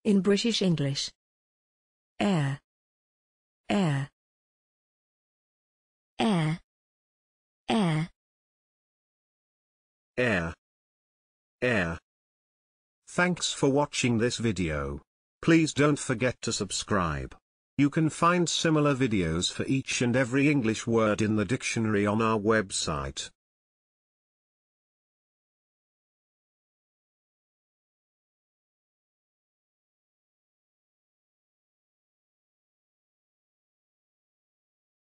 In British English. Air. Air. Air. Air. Air. Air. Thanks for watching this video. Please don't forget to subscribe. You can find similar videos for each and every English word in the dictionary on our website.